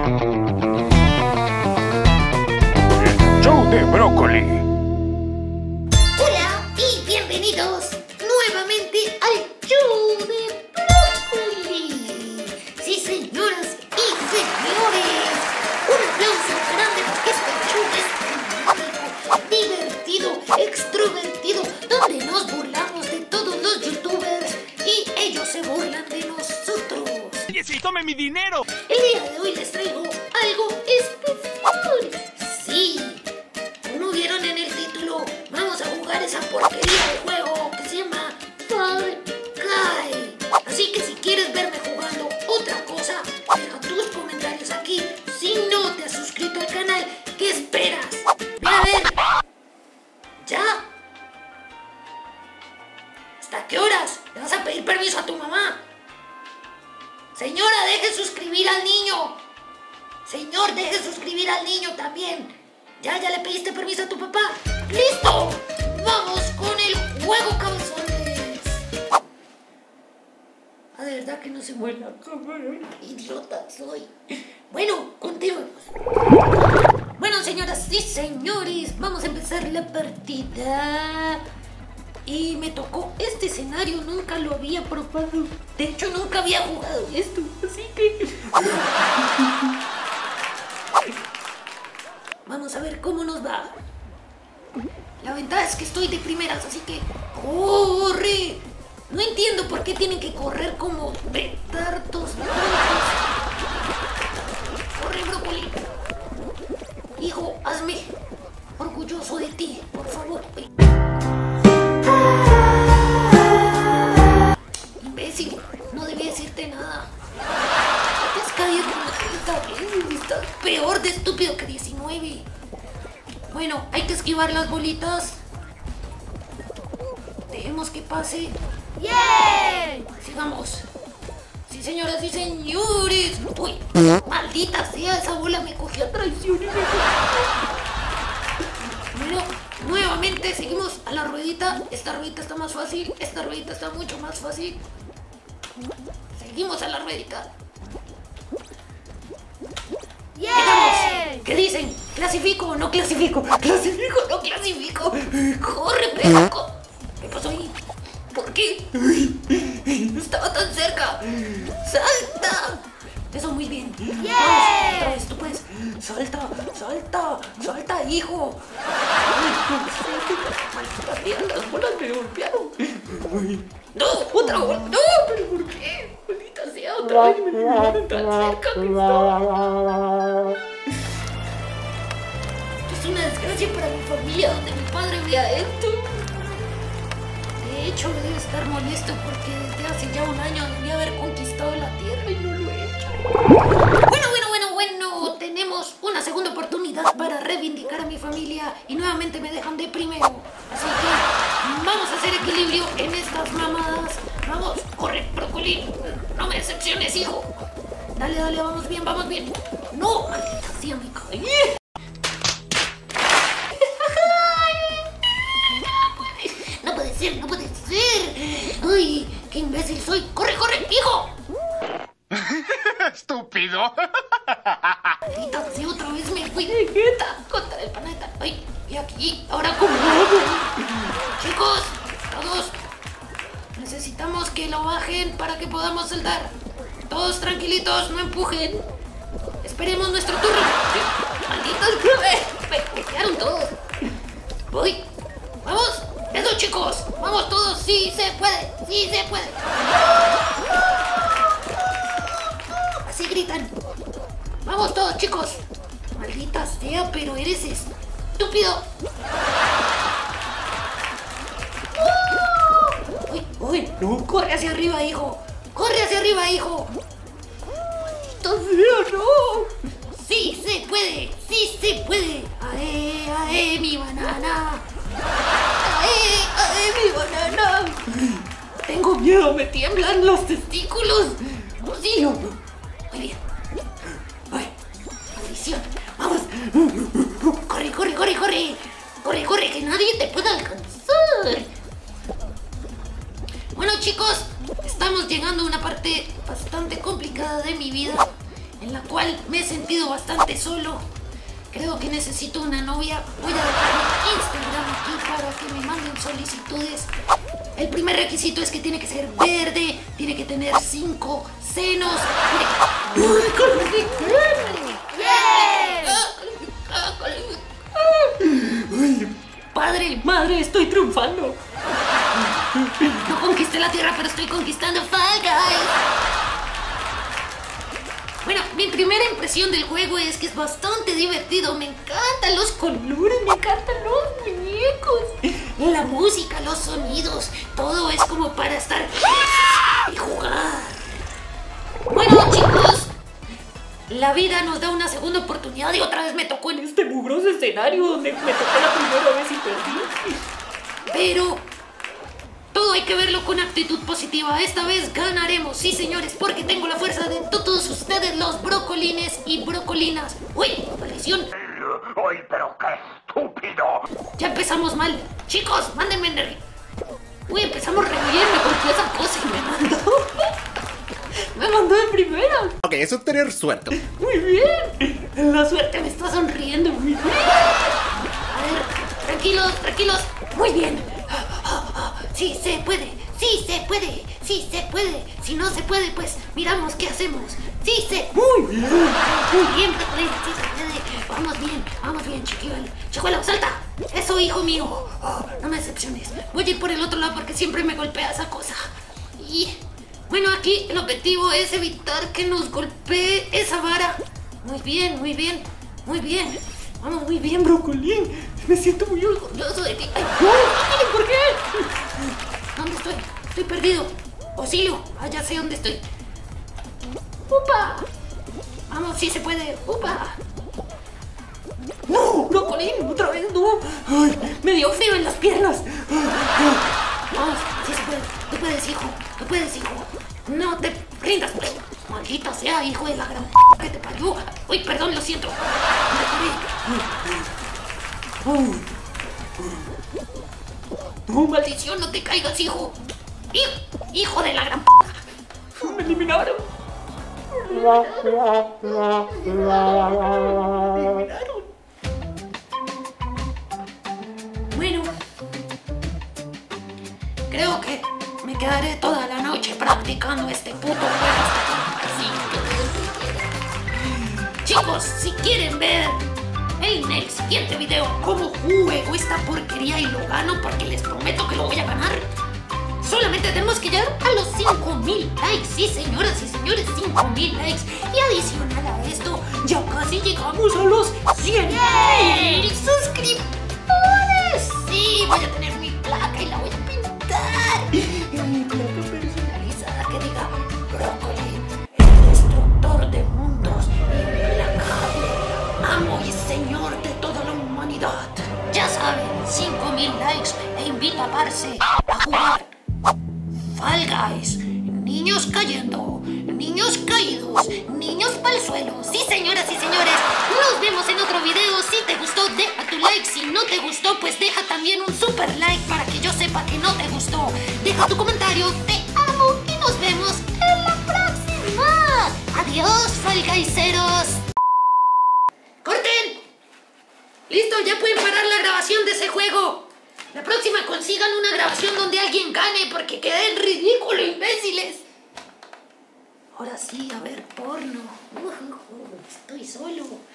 Show de brócoli. Hola y bienvenidos nuevamente al show de brócoli. Sí, señoras y señores, un aplauso grande porque este show es temático, divertido, extrovertido, donde nos burlamos de todos los youtubers y ellos se burlan de nosotros. ¡Oye, sí, tome mi dinero! El día de hoy les traigo algo especial. Sí, como vieron en el título, vamos a jugar esa porquería de juego que se llama Fall Guy. Así que si quieres verme jugando otra cosa, deja tus comentarios aquí. Si no te has suscrito al canal, ¿qué esperas? Ve a ver. ¿Ya? ¿Hasta qué horas? ¿Le vas a pedir permiso a tu mamá? Señora, deje suscribir al niño. Señor, deje suscribir al niño también. ¿Ya le pediste permiso a tu papá? ¡Listo! ¡Vamos con el juego, cabezones! Ah, de verdad que no se mueve la cámara. Idiota soy. Bueno, continuemos. Bueno, señoras y señores, vamos a empezar la partida. Y me tocó este escenario, nunca lo había probado. De hecho, nunca había jugado esto, así que... Vamos a ver cómo nos va. La ventaja es que estoy de primeras, así que... ¡Corre! No entiendo por qué tienen que correr como petardos. ¡Corre, brócoli! Hijo, hazme orgulloso de ti, por favor. Imbécil, no debía decirte nada. Te has caído como 30 veces. Estás peor de estúpido que 19. Bueno, hay que esquivar las bolitas. Dejemos que pase. ¡Yay! Sigamos. Sí, señoras y señores. Uy, maldita sea, esa bola me cogió a traición. Bueno, nuevamente seguimos a la ruedita. Esta ruedita está más fácil. Esta ruedita está mucho más fácil. Seguimos a la ruedita. ¡Yay! ¿Qué dicen? ¿Clasifico o no clasifico? ¿Clasifico o no clasifico? ¡Corre, pedaco! ¿Qué pasó ahí? ¿Por qué? Estaba tan cerca. ¡Salta! Eso, muy bien. ¡Yay! Vamos, otra vez, tú puedes. ¡Salta! ¡Salta! ¡Salta, hijo! ¡Maldita sea, las bolas me golpearon! ¡No! ¡Otra bola! ¡No! ¿Pero por qué? ¡Maldita sea! ¡Otra vez me llevaron tan cerca que estaba! Es una desgracia para mi familia donde mi padre vea esto. De hecho, debe estar molesto porque desde hace ya un año debía haber conquistado la tierra y no lo he hecho. Bueno, tenemos una segunda oportunidad para reivindicar a mi familia y nuevamente me dejan de primero. Así que vamos a hacer equilibrio en estas mamadas. Vamos, corre, brócoli. No me decepciones, hijo. Dale, vamos bien, vamos bien. No, maldita sea, me caí. No puede ser. Ay, qué imbécil soy. Corre, hijo. ¡Estúpido! Maldita sea, otra vez me fui de jeta contra el planeta. Ay, y aquí, ahora cómo hago. Chicos, todos necesitamos que lo bajen para que podamos saltar. Todos tranquilitos, no empujen. Esperemos nuestro turno. Malditos, me quedaron todos. Voy, vamos, eso, chicos. Vamos todos, sí se puede. Así gritan. Vamos todos, chicos. Maldita sea, pero eres estúpido. Uy, no, corre hacia arriba, hijo. Maldita sea, no. Sí se puede. Ae, mi banana. Ae, mi banana. Tengo miedo, me tiemblan los testículos. Auxilio. Muy bien. Ay, maldición. Vamos. Corre, que nadie te pueda alcanzar. Bueno, chicos, estamos llegando a una parte bastante complicada de mi vida, en en la cual me he sentido bastante solo. Creo que necesito una novia. Voy a dejar mi Instagram aquí para que me manden solicitudes. El primer requisito es que tiene que ser verde, tiene que tener 5 senos. Padre, madre, estoy triunfando. No conquisté la tierra, pero estoy conquistando Fall Guys. Bueno, mi primera impresión del juego es que es bastante divertido. Me encantan los colores, me encantan los muñecos, la música, los sonidos. Todo es como para estar y jugar. Bueno, chicos, la vida nos da una segunda oportunidad y otra vez me tocó en este mugroso escenario donde me tocó la primera vez y perdí. Pero todo hay que verlo con actitud positiva. Esta vez ganaremos, sí señores, porque tengo la fuerza de todos ustedes, los brocolines y brocolinas. Uy, maldición. ¡Uy, pero qué estúpido! Ya empezamos mal. Chicos, mándenme energía. Uy, empezamos re bien, me golpeó esa cosa y me mandó. Me mandó de primera. Ok, eso es tener suerte. Muy bien. La suerte me está sonriendo. Muy bien. A ver, tranquilos, tranquilos. Muy bien. Sí se puede, sí se puede, sí se puede. Si no se puede, pues miramos qué hacemos. Sí se... Muy bien, Brocolín, sí se puede. Vamos bien, Chicuelo, salta. Eso, hijo mío. Oh, no me decepciones. Voy a ir por el otro lado porque siempre me golpea esa cosa. Y bueno, aquí el objetivo es evitar que nos golpee esa vara. Muy bien, muy bien, muy bien. Vamos, muy bien, Brocolín. Me siento muy orgulloso de ti. ¡Ay, no! ¿Por qué? ¿Dónde estoy? Estoy perdido. Auxilio. Ah, ya sé dónde estoy. ¡Upa! Vamos, sí se puede. ¡Upa! ¡No! Brocolín, otra vez no. Ay, me dio frío en las piernas. Vamos, sí se puede. Tú puedes, hijo. Tú puedes, hijo. No te rindas, pues. Maldita sea, hijo de la gran p que te parió. Uy, perdón, lo siento. No, maldición, no te caigas, hijo. Hijo de la gran p. Me eliminaron. Bueno, creo que me quedaré toda la noche practicando este puto juego hasta que... Chicos, si quieren ver en el siguiente video cómo juego esta porquería y lo gano, porque les prometo que lo voy a ganar, solamente tenemos que llegar a los 5,000 likes. Sí, señoras y señores, 5,000 likes. Y adicional a esto, ya casi llegamos a los 100,000 suscriptores. Sí, voy a tener mi placa y la voy a pintar. Mi placa personalizada que diga Brocolín, el destructor de mundos, implacable, amo y señor de toda la humanidad. Ya saben, 5,000 likes e invito a Parce a jugar Fall Guys. Niños cayendo, niños caídos, niños pa'l suelo. Sí, señoras y señores, nos vemos en otro video. Si te gustó, deja tu like. Si no te gustó, pues deja también un super like para que yo sepa que no te gustó. Deja tu comentario, te amo y nos vemos en la próxima. Adiós, Fall Guyseros. ¡Corten! Listo, ya pueden parar la grabación de ese juego. La próxima consigan una grabación donde alguien gane porque quedé en ridículo, imbéciles. Ahora sí, a ver porno. Estoy solo.